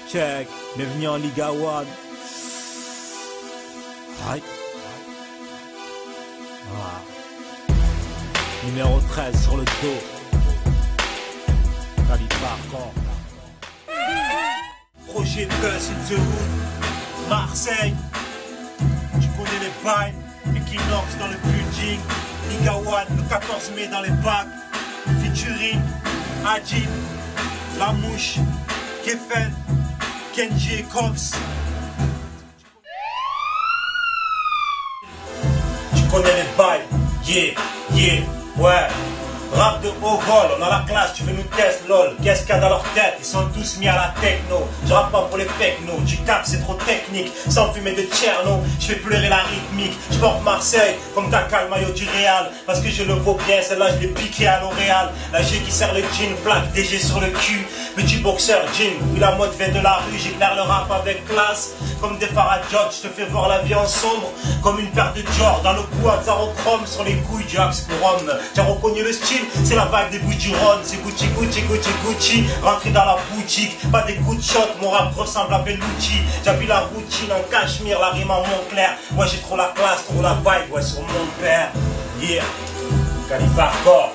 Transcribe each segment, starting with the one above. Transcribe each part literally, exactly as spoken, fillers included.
Check, bienvenue en Liga One. Aïe. Ah. Numéro treize sur le dos. Khalifa encore. Projet Buzz in the Hood. Marseille. Tu connais les bails. Equinox dans le building. Liga One le quatorze mai dans les bacs. Featuring Adib, La Mouche, Kefen, Kenji et Cops. Tu connais les bails, yeah, yeah, ouais. Rap de haut vol, on a la classe, tu veux nous tester, lol. Qu'est-ce qu'il y a dans leur tête? Ils sont tous mis à la techno. Je rappe pas pour les techno, tu capes, c'est trop technique. Sans fumer de Tcherno, je fais pleurer la rythmique. Je porte Marseille comme Dakar, le maillot du Real. Parce que je le vaux bien, celle-là je l'ai piqué à L'Oréal. La G qui sert le jean, plaque D G sur le cul. Petit boxeur, jean, oui la mode vient de la rue. J'éclaire le rap avec classe. Comme des Farah Jodge, je te fais voir la vie en sombre. Comme une paire de Dior dans le cou à Zarochrome. Sur les couilles du Axe pour homme. Tu as reconnu le style? C'est la vibe des bougies rondes, c'est Gucci, Gucci, Gucci, Gucci. Rentrer dans la boutique, pas des coups de shot, mon rap ressemble à Bellucci. J'appuie la routine en cachemire, la rime en Montclair. Ouais, j'ai trop la classe, trop la vibe, ouais, sur mon père. Yeah, Khalifa hardcore.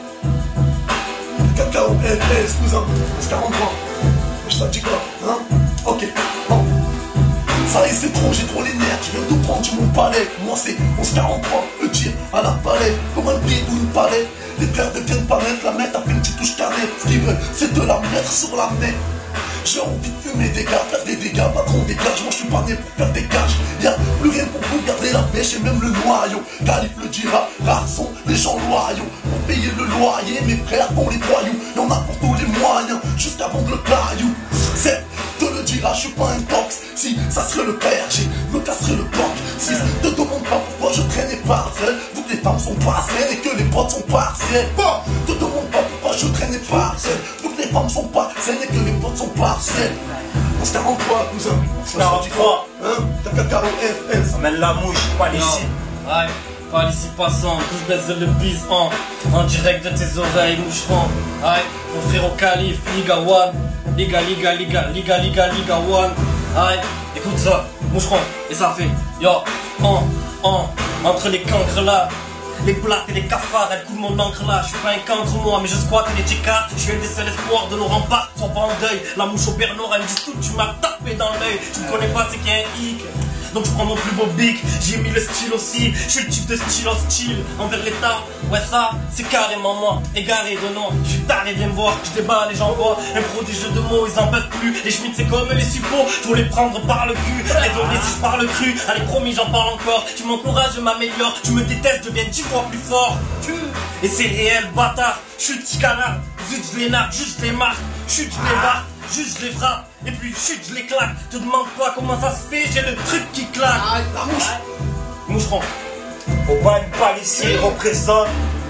Cacao, L S, cousin, c'est quarante-trois. Je t'en dis quoi, hein? Ok, bon. Ça y est, c'est trop, j'ai trop les nerfs, tu viens de prendre sur mon palais. Moi c'est onze quarante-trois, le tir à la palette, comme un pied ou une palette. Les terres deviennent pas nettes, la mettre avec une petite touche carrée. Ce qu'ils veulent, c'est de la mettre sur la nez. J'ai envie de fumer des gars, faire des dégâts, patron dégage. Moi je suis pas né pour faire des gages. Y'a plus rien pour vous garder la pêche et même le noyau. Calife le dira, rares sont les gens loyaux. Pour payer le loyer, mes frères font les voyous. Y'en a pour tous les moyens, jusqu'à vendre le caillou. C'est te le dira, je suis pas un tox. Si ça serait le père, j'ai me casserait le bloc. Si te demande pas pourquoi je traînais partiel, vous que les femmes sont partielles et que les potes sont partiels. Bon, te demande pas pourquoi je traînais partiel, vous que les femmes sont partielles et que les potes sont partiels. On se quarante-trois, cousin. quarante-trois. Hein? T'as Cacao F S. Amène la mouche, pas ici. Ouais, pas ici passant, tous baisse le bise en, en direct de tes oreilles, moucheron. Ouais, mon frère au calife, Liga One. Liga, Liga, Liga, Liga, Liga, Liga One. Ouais, écoute ça, moucheron, et ça fait, yo, en, en, entre les cancres là. Les blattes et les cafards, elles coulent mon encre là. Je suis pas un cancre moi, mais je squatte les ticards. Je suis un des seuls espoirs de nos remparts. Sois pas en deuil, la mouche au père Nord, elle me dit tout, tu m'as tapé dans l'œil. Tu me connais pas, c'est qu'il y a un hic. Donc je prends mon plus beau bic, j'ai mis le style aussi. Je suis le type de style hostile envers l'État. Ouais ça, c'est carrément moi, égaré de nom. Je suis taré, viens me voir, je débat les gens voient. Un prodigue de mots, ils en peuvent plus. Les schmitts c'est comme les suppos, faut les prendre par le cul. Les donner si je parle cru, allez promis j'en parle encore. Tu m'encourages, je m'améliore, tu me détestes, je deviens dix fois plus fort. Et c'est réel, bâtard, chute, je canard. Zut, je les narque, juste les marque. Chute, je les barre, juste je les frappe. Et puis chute, je les claque. Te demande pas comment ça se fait, j'ai le truc qui claque. Aïe, la mouche. Moucheron. Au bas une palissée représente.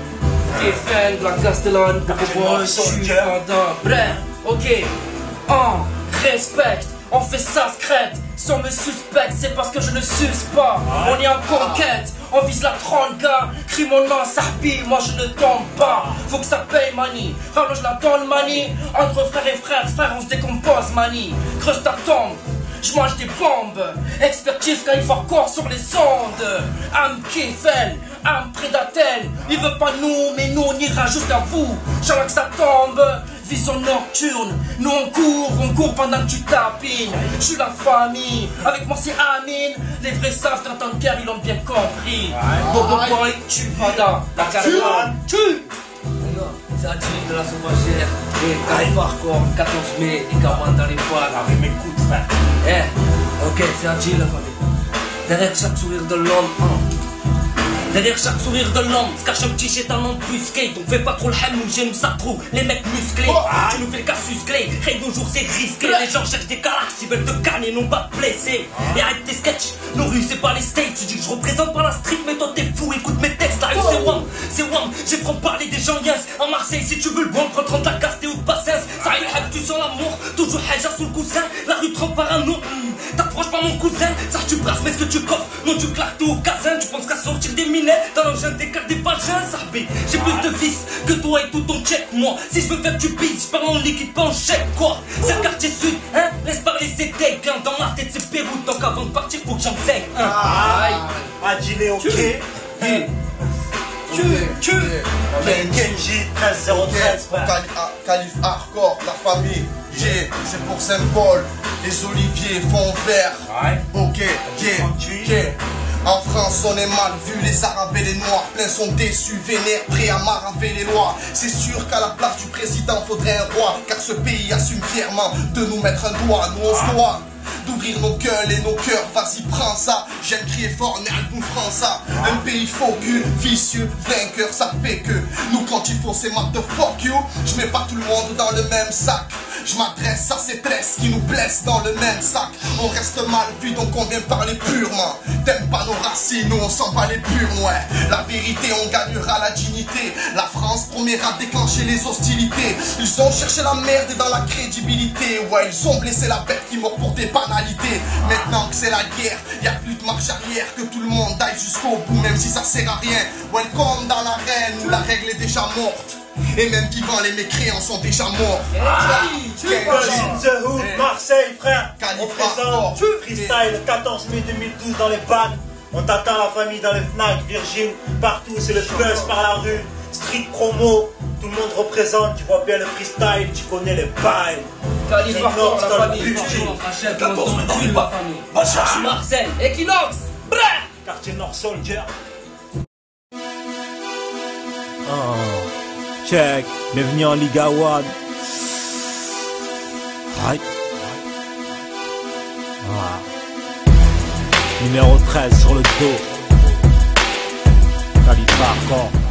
Kefen, Black Castellan, Bobo, je suis fendant. Bref, ok. On respecte, on fait ça secrète. Si on me suspecte, c'est parce que je ne suce pas. On est en conquête, on vise la trente gars. Crie mon nom, ça repille, moi je ne tombe pas. Faut que ça paye, mani. Rallonge la donne, mani. Entre frères et frères, frères, on se décompose, mani. Creuse ta tombe. Je mange des bombes, expertise quand il faut encore sur les ondes. Âme Kefen, âme prédatel. Il veut pas nous, mais nous on ira juste à vous. J'aimerais que ça tombe, vision nocturne. Nous on court, on court pendant que tu tapines. Je suis la famille, avec moi c'est Amine. Les vrais savent qu'en tant que guerre ils l'ont bien compris. Bobo Boy, tu fada, la caravane, tu. C'est Adil de la Sauvagère et Khalifa hardcore, quatorze mai et Kawan dans les poils. Ah mais m'écoute frère. Eh, ok, c'est Adil la famille. Derrière chaque sourire de l'homme, hein. Derrière chaque sourire de l'homme, se cache un petit chétan embusqué. Donc fais pas trop le ham, j'aime ça trop, les mecs musclés. Oh, tu nous fais le casus clé, hey de jour c'est risqué. Les gens cherchent des calaches, ils veulent te canner, non pas te blesser. Et arrête tes sketchs, nos rues c'est pas les states. Tu dis que je représente pas la street, mais toi t'es fou, écoute mes textes. La rue c'est wam, c'est wam, j'ai trop parler des gens yes. En Marseille si tu veux le bon, prends trente la casse, t'es ou de Bassens. Ça y est, tu sens l'amour, toujours haja sous le coussin. La rue trempe par un nom, t'approches pas mon cousin, ça tu brasses, mais ce que tu coffres. Non, tu claques tout au casin, tu penses qu'à sortir des minets dans l'engin des cartes des vagins, ça bé. J'ai plus de vis que toi et tout ton check, moi. Si je veux faire du bise, je parle en liquide, pas en chèque, quoi. C'est le quartier sud, hein, laisse parler ces takes. Bien dans ma tête, c'est Pérou, donc avant de partir, faut que j'enseigne, hein. Aïe, Adjilé, ok. Tu, tu, Kenji, treize zéro treize, frère. Cali- ah, Calife hardcore, la famille, G, c'est pour Saint-Paul. Les oliviers font vert. Ouais. Ok, yeah, yeah. En France, on est mal vu, les arabes et les noirs, plein sont déçus, vénères, prêts à maraver les lois. C'est sûr qu'à la place du président, faudrait un roi, car ce pays assume fièrement de nous mettre un doigt, nous on se doit d'ouvrir nos gueules et nos cœurs, vas-y prends ça. J'aime crier fort, mais nous ferons ça. Un pays faux cul, vicieux, vainqueur, ça fait que nous quand il faut c'est mat de fuck you. Je mets pas tout le monde dans le même sac. Je m'adresse à ces tresses qui nous blessent dans le même sac. On reste mal vu donc on vient parler purement. T'aimes pas nos racines, nous on s'en bat les purs, ouais. La vérité on gagnera la dignité. La France première à déclencher les hostilités. Ils ont cherché la merde et dans la crédibilité. Ouais, ils ont blessé la bête qui mord pour des banalités. Maintenant que c'est la guerre, y a plus de marche arrière. Que tout le monde aille jusqu'au bout même si ça sert à rien. Welcome dans l'arène où la règle est déjà morte. Et même vivants les mécréants sont déjà morts. In the hood, Marseille, frère. On Calife présente hardcore. freestyle le quatorze mai deux mille douze dans les bacs. On t'attend la famille dans les Fnac, Virgin, partout, c'est le buzz par la rue. Street promo, tout le monde représente, tu vois bien le freestyle, tu connais les bails. Calife hardcore, la Dans le famille. budget. Achète quatorze mai dans les la bacs. famille. Va chercher. Marseille, Equinox, brrr. Quartier Nord Soldier. Oh, check, bienvenue en Liga One. Right. Ah. Numéro treize sur le dos. Calife hardcore.